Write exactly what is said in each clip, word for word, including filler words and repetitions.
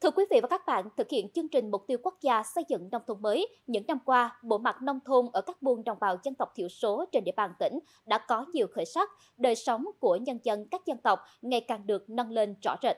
Thưa quý vị và các bạn, thực hiện chương trình mục tiêu quốc gia xây dựng nông thôn mới, những năm qua, bộ mặt nông thôn ở các buôn đồng bào dân tộc thiểu số trên địa bàn tỉnh đã có nhiều khởi sắc, đời sống của nhân dân các dân tộc ngày càng được nâng lên rõ rệt.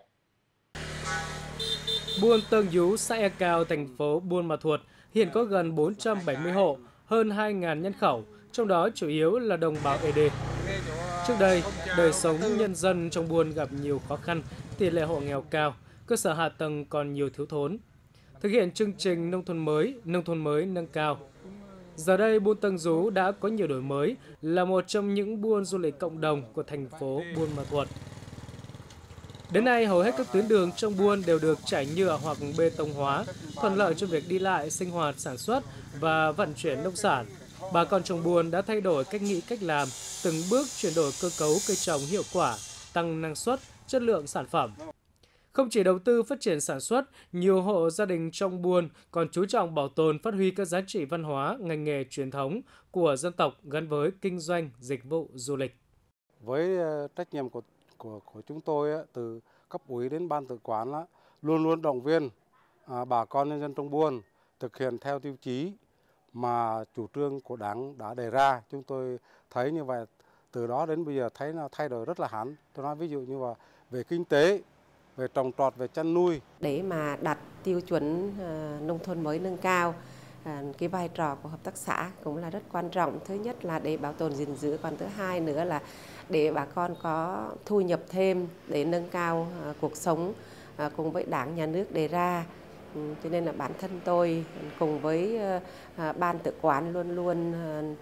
Buôn Tâng Dú, xã E Cao, thành phố Buôn Ma Thuột hiện có gần bốn trăm bảy mươi hộ, hơn hai nghìn nhân khẩu, trong đó chủ yếu là đồng bào Ê Đê. Trước đây, đời sống nhân dân trong buôn gặp nhiều khó khăn, tỷ lệ hộ nghèo cao, cơ sở hạ tầng còn nhiều thiếu thốn. Thực hiện chương trình nông thôn mới, nông thôn mới nâng cao. Giờ đây, Buôn Tâng Dú đã có nhiều đổi mới, là một trong những buôn du lịch cộng đồng của thành phố Buôn Ma Thuột. Đến nay, hầu hết các tuyến đường trong buôn đều được trải nhựa hoặc bê tông hóa, thuận lợi cho việc đi lại, sinh hoạt, sản xuất và vận chuyển nông sản. Bà con trong buôn đã thay đổi cách nghĩ, cách làm, từng bước chuyển đổi cơ cấu cây trồng hiệu quả, tăng năng suất, chất lượng sản phẩm. Không chỉ đầu tư phát triển sản xuất, nhiều hộ gia đình trong buôn còn chú trọng bảo tồn, phát huy các giá trị văn hóa, ngành nghề truyền thống của dân tộc gắn với kinh doanh, dịch vụ, du lịch. Với trách nhiệm của của của chúng tôi từ cấp ủy đến ban tự quán luôn luôn động viên bà con nhân dân trong buôn thực hiện theo tiêu chí mà chủ trương của Đảng đã đề ra. Chúng tôi thấy như vậy, từ đó đến bây giờ thấy nó thay đổi rất là hẳn. Tôi nói ví dụ như là về kinh tế, về trồng trọt, về chăn nuôi. Để mà đặt tiêu chuẩn nông thôn mới nâng cao, cái vai trò của hợp tác xã cũng là rất quan trọng. Thứ nhất là để bảo tồn gìn giữ, còn thứ hai nữa là để bà con có thu nhập thêm để nâng cao cuộc sống cùng với Đảng, Nhà nước đề ra. Cho nên là bản thân tôi cùng với ban tự quán luôn luôn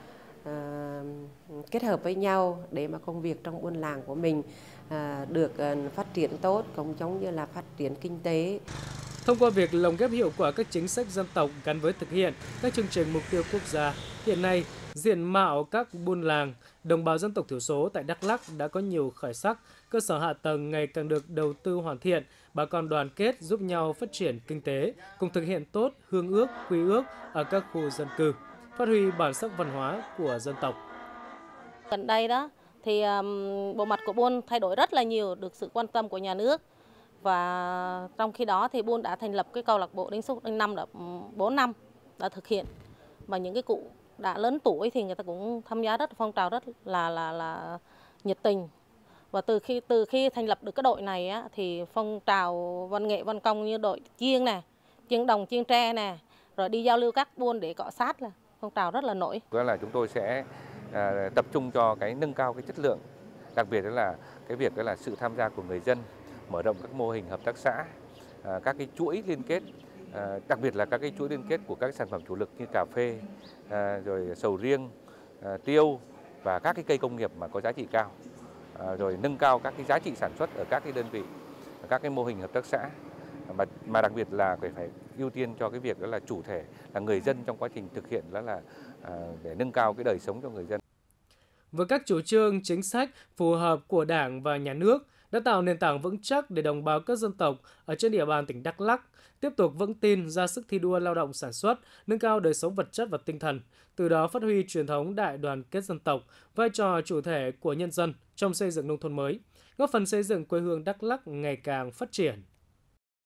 kết hợp với nhau để mà công việc trong buôn làng của mình được phát triển tốt, cũng giống như là phát triển kinh tế. Thông qua việc lồng ghép hiệu quả các chính sách dân tộc gắn với thực hiện các chương trình mục tiêu quốc gia, hiện nay diện mạo các buôn làng, đồng bào dân tộc thiểu số tại Đắk Lắk đã có nhiều khởi sắc, cơ sở hạ tầng ngày càng được đầu tư hoàn thiện, bà con đoàn kết giúp nhau phát triển kinh tế, cùng thực hiện tốt hương ước, quy ước ở các khu dân cư, phát huy bản sắc văn hóa của dân tộc. Gần đây đó thì um, bộ mặt của buôn thay đổi rất là nhiều, được sự quan tâm của nhà nước. Và trong khi đó thì buôn đã thành lập cái câu lạc bộ đến số năm đã bốn năm đã thực hiện, và những cái cụ đã lớn tuổi thì người ta cũng tham gia rất phong trào rất là là là nhiệt tình. Và từ khi từ khi thành lập được cái đội này á, thì phong trào văn nghệ văn công như đội chiêng nè, chiêng đồng, chiêng tre nè, rồi đi giao lưu các buôn để cọ sát là phong trào rất là nổi. Đó là chúng tôi sẽ à, tập trung cho cái nâng cao cái chất lượng, đặc biệt đó là cái việc đó là sự tham gia của người dân, mở rộng các mô hình hợp tác xã, à, các cái chuỗi liên kết, à, đặc biệt là các cái chuỗi liên kết của các sản phẩm chủ lực như cà phê, à, rồi sầu riêng, à, tiêu và các cái cây công nghiệp mà có giá trị cao, à, rồi nâng cao các cái giá trị sản xuất ở các cái đơn vị, các cái mô hình hợp tác xã, mà, mà đặc biệt là phải phải ưu tiên cho cái việc đó là chủ thể là người dân trong quá trình thực hiện, đó là à, để nâng cao cái đời sống cho người dân. Với các chủ trương, chính sách phù hợp của Đảng và Nhà nước đã tạo nền tảng vững chắc để đồng bào các dân tộc ở trên địa bàn tỉnh Đắk Lắk tiếp tục vững tin, ra sức thi đua lao động sản xuất, nâng cao đời sống vật chất và tinh thần, từ đó phát huy truyền thống đại đoàn kết dân tộc, vai trò chủ thể của nhân dân trong xây dựng nông thôn mới, góp phần xây dựng quê hương Đắk Lắk ngày càng phát triển.